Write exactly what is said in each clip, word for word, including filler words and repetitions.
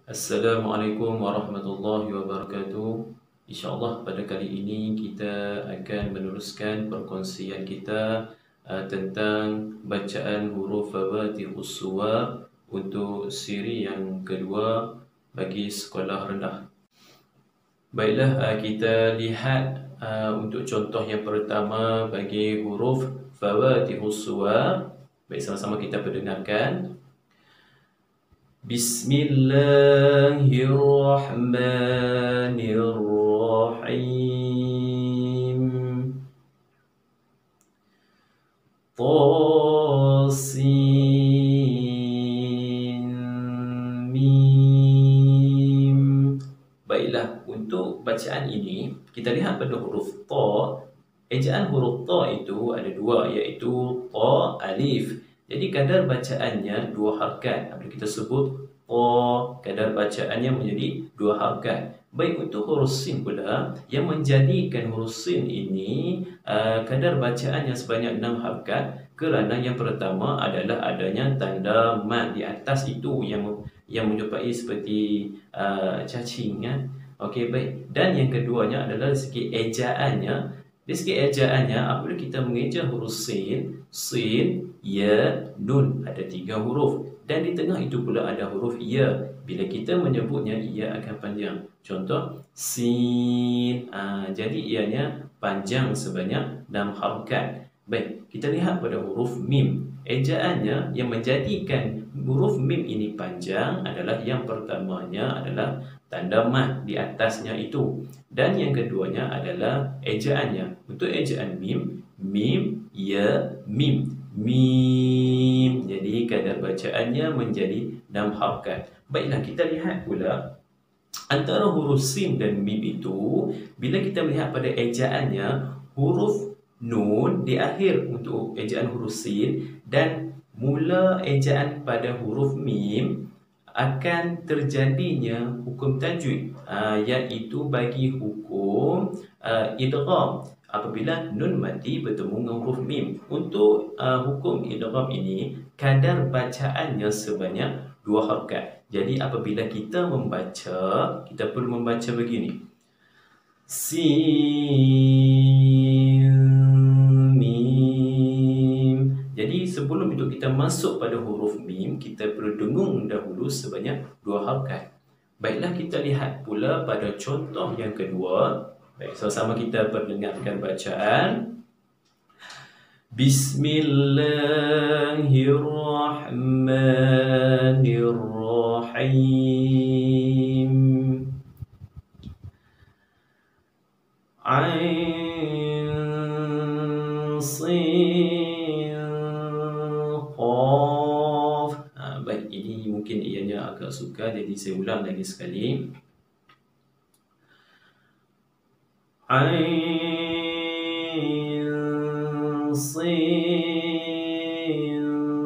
Assalamualaikum warahmatullahi wabarakatuh. InsyaAllah pada kali ini kita akan meneruskan perkongsian kita uh, tentang bacaan huruf Fawaatihus Suwar untuk siri yang kedua bagi sekolah rendah. Baiklah, uh, kita lihat uh, untuk contoh yang pertama bagi huruf Fawaatihus Suwar. Baik, sama-sama kita perdengarkan. Bismillahirrahmanirrahim. Tasin Mim. Baiklah, untuk bacaan ini kita lihat pada huruf ta. Ejaan huruf ta itu ada dua, iaitu ta alif. Jadi kadar bacaannya dua harakat. Apabila kita sebut ta, kadar bacaannya menjadi dua harakat. Baik, untuk huruf sin pula, yang menjadikan huruf sin ini uh, kadar bacaannya sebanyak enam harakat, kerana yang pertama adalah adanya tanda mat di atas itu yang yang menyerupai seperti uh, cacing, ya. Okey, baik. Dan yang keduanya adalah segi ejaannya. Dari segi ejaannya, apabila kita mengeja huruf sin, sin, ya, nun, ada tiga huruf. Dan di tengah itu pula ada huruf ya. Bila kita menyebutnya, ia akan panjang. Contoh, sin. Ah, jadi ianya panjang sebanyak enam harakat. Baik, kita lihat pada huruf mim. Ejaannya yang menjadikan huruf mim ini panjang adalah yang pertamanya adalah tanda mat di atasnya itu. Dan yang keduanya adalah ejaannya. Untuk ejaan mim, mim, ya, mim. Mim. Jadi kadar bacaannya menjadi enam harakat. Baiklah, kita lihat pula antara huruf sin dan mim itu, bila kita melihat pada ejaannya, huruf nun di akhir untuk ejaan huruf sin dan mula ejaan pada huruf mim akan terjadinya hukum tajwid, uh, iaitu bagi hukum uh, idgham apabila nun mati bertemu dengan huruf mim. Untuk uh, hukum idgham ini, kadar bacaannya sebanyak dua harakat. Jadi apabila kita membaca, kita perlu membaca begini. Sin Mim. Jadi sebelum itu kita masuk pada huruf mim, kita perlu dengung dahulu sebanyak dua harakat. Baiklah, kita lihat pula pada contoh yang kedua. Baik, sama-sama kita perdengarkan bacaan. Bismillahirrahmanirrahim. Ain Sin Qaf. Ha, baik, ini mungkin ianya agak sukar, jadi saya ulang lagi sekali. Ain Sin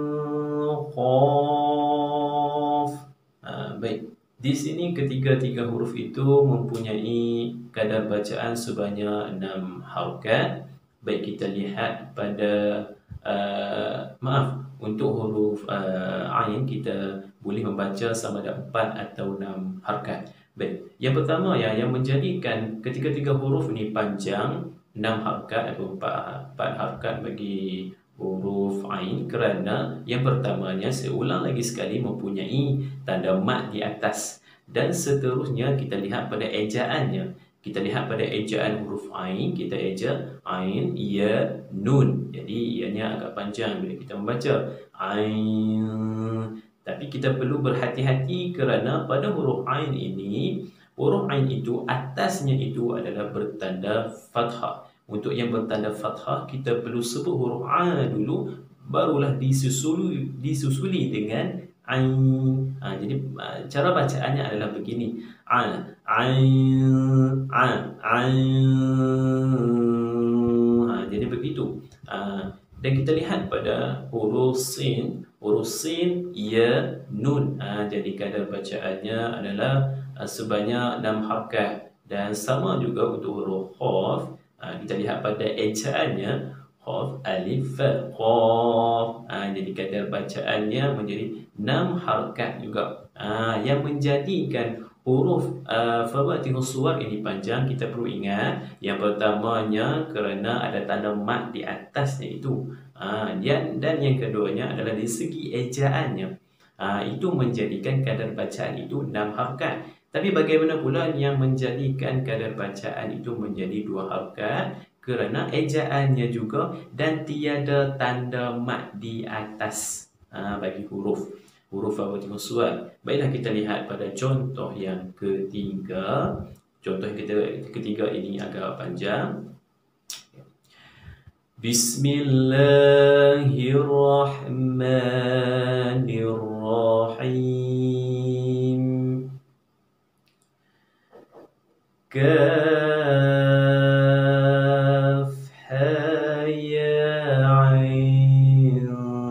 Qaf. Ha, baik. Di sini ketiga-tiga huruf itu mempunyai kadar bacaan sebanyak enam harakat. Baik, kita lihat pada uh, maaf, untuk huruf uh, ain kita boleh membaca sama ada empat atau enam harakat. Baik, yang pertama ya, yang menjadikan ketiga-tiga huruf ini panjang enam harakat atau empat harakat bagi huruf ain, kerana yang pertamanya, saya ulang lagi sekali, mempunyai tanda mat di atas. Dan seterusnya kita lihat pada ejaannya. Kita lihat pada ejaan huruf ain, kita eja ain, ya, nun. Jadi ianya agak panjang bila kita membaca ain. Tapi kita perlu berhati-hati kerana pada huruf ain ini, huruf ain itu atasnya itu adalah bertanda fathah. Untuk yang bertanda fathah, kita perlu sebut huruf A dulu, barulah disusuli, disusuli dengan ain. Ha, jadi cara bacaannya adalah begini. A, ain, a, ain. Ha, jadi begitu. Ha, dan kita lihat pada huruf sin, huruf sin, ya, nun. Ha, jadi kadar bacaannya adalah uh, sebanyak enam harakat. Dan sama juga untuk huruf qaf. Ha, kita lihat pada ejaannya, Qaf, alif, fa, qaf. Ha, jadi kadar bacaannya menjadi enam harakat juga. Ha, yang menjadikan huruf uh, Fawatihus Suwar ini panjang, kita perlu ingat yang pertamanya kerana ada tanda mat di atasnya itu. Ha, dan, dan yang keduanya adalah dari segi ejaannya. Ha, itu menjadikan kadar bacaan itu enam harakat. Tapi bagaimana pula yang menjadikan kadar bacaan itu menjadi dua harakat? Kerana ejaannya juga dan tiada tanda mat di atas ha, bagi huruf huruf Fawatihus Suwar. Baiklah, kita lihat pada contoh yang ketiga. Contoh yang ketiga, ketiga ini agak panjang. Bismillahirrahmanirrahim. Kaf ha ya ain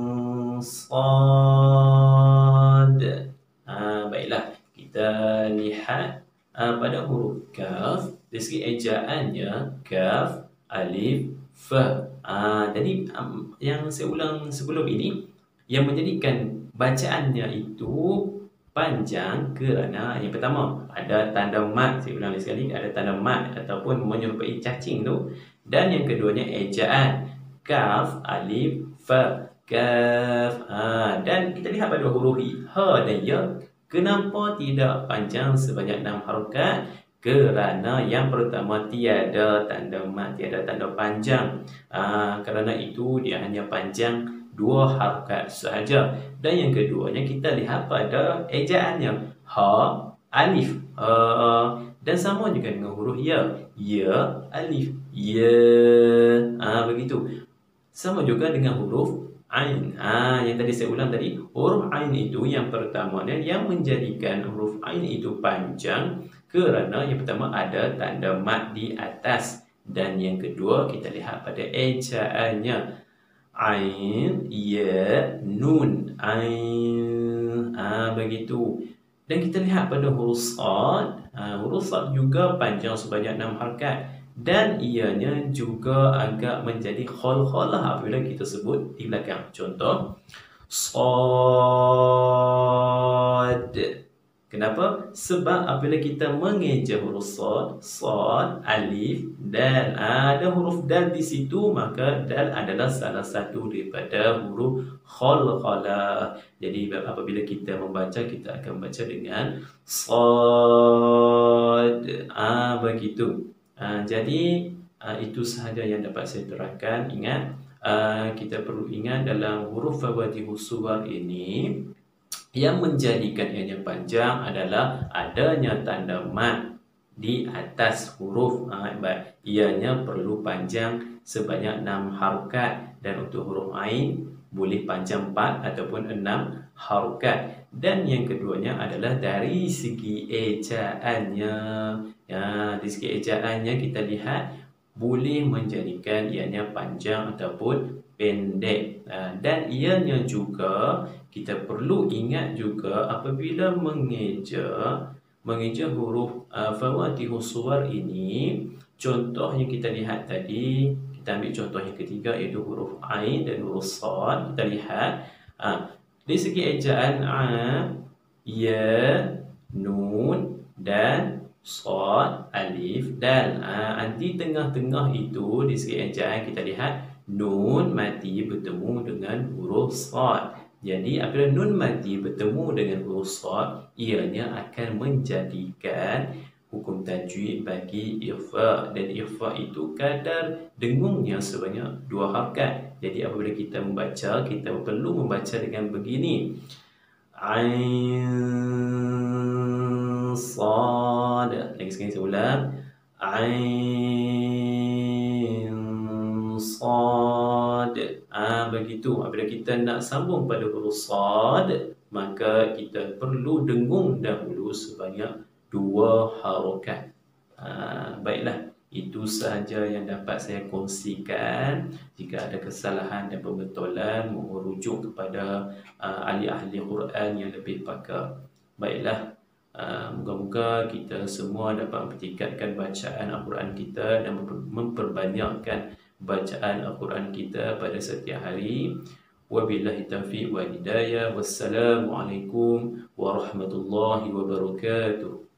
sad. Ha, baiklah, kita lihat ha, pada huruf kaf, dari segi ejaannya kaf, alif, fa. Ha, jadi um, yang saya ulang sebelum ini, yang menjadikan bacaannya itu panjang kerana yang pertama ada tanda mat. Saya ulang lagi sekali, ada tanda mat ataupun menyerupai cacing tu. Dan yang keduanya ejaan kaf, alif, fa, kaf. Ha, dan kita lihat pada huruf ha dan ya, kenapa tidak panjang sebanyak enam harakat? Kerana yang pertama tiada tanda mat, tiada tanda panjang. Ha, kerana itu dia hanya panjang dua harakat sahaja. Dan yang keduanya kita lihat pada ejaannya ha, alif, ha, dan sama juga dengan huruf ya, ya, alif, ya. Ha, begitu. Sama juga dengan huruf ain. Ha, yang tadi saya ulang tadi, huruf ain itu yang pertama yang menjadikan huruf ain itu panjang kerana yang pertama ada tanda mat di atas. Dan yang kedua kita lihat pada ejaannya ain, ya, nun, ain. Ah, begitu. Dan kita lihat pada huruf sad. Ah, huruf sad juga panjang sebanyak enam harakat. Dan ianya juga agak menjadi khol-kholah apabila kita sebut di belakang. Contoh, sad. Kenapa? Sebab apabila kita mengeja huruf sad, sad, alif, dal, ada huruf dal di situ, maka dal adalah salah satu daripada huruf khalqalah. Jadi apabila kita membaca, kita akan baca dengan sad. Ah, begitu. Ah, jadi ah, itu sahaja yang dapat saya terangkan. Ingat, ah, kita perlu ingat dalam huruf Fawatihus Suwar ini, yang menjadikan ianya panjang adalah adanya tanda mat di atas huruf. Ha, ianya perlu panjang sebanyak enam harakat. Dan untuk huruf ain boleh panjang empat ataupun enam harakat. Dan yang keduanya adalah dari segi ejaannya. Ya, dari segi ejaannya kita lihat boleh menjadikan ianya panjang ataupun pendek. Dan ianya juga kita perlu ingat juga apabila mengeja mengeja huruf uh, Fawatihus Suwar ini, contoh yang kita lihat tadi, kita ambil contoh yang ketiga iaitu huruf ain dan huruf sad. Kita lihat uh, dari segi ejaan a, ya, nun, dan sad, alif, dal. Uh, di tengah-tengah itu di segi ejaan kita lihat nun mati bertemu dengan huruf sad. Jadi apabila nun mati bertemu dengan huruf sad, ianya akan menjadikan hukum tajwid bagi ikhfa. Dan ikhfa itu kadar dengungnya sebanyak dua harakat. Jadi apabila kita membaca, kita perlu membaca dengan begini. Ain sad. Lagi sekali saya ulang. Ain sad. Ah, begitu. Apabila kita nak sambung pada huruf sad, maka kita perlu dengung dahulu sebanyak dua harakat. Ah, baiklah, itu sahaja yang dapat saya kongsikan. Jika ada kesalahan dan pembetulan, mohon rujuk kepada uh, ahli-ahli Quran yang lebih pakar. Baiklah, uh, moga-moga kita semua dapat mempertingkatkan bacaan Al-Quran kita dan memperbanyakkan bacaan Al-Quran kita pada setiap hari. Wabillahi taufiq wal hidayah. Wassalamualaikum warahmatullahi wabarakatuh.